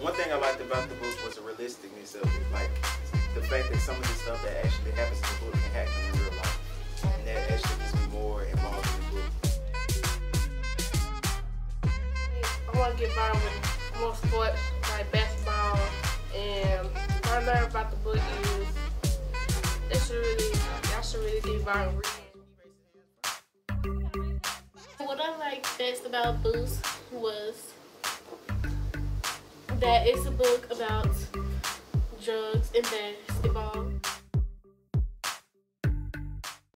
One thing I liked about the book was the realisticness of it, like the fact that some of the stuff that actually happens in the book can happen in real life, and that actually gets me more involved in the book. I want to get involved with more sports like basketball, and what I learned about the book is y'all should really get involved with reading. What I liked best about Boost was that it's a book about drugs and basketball.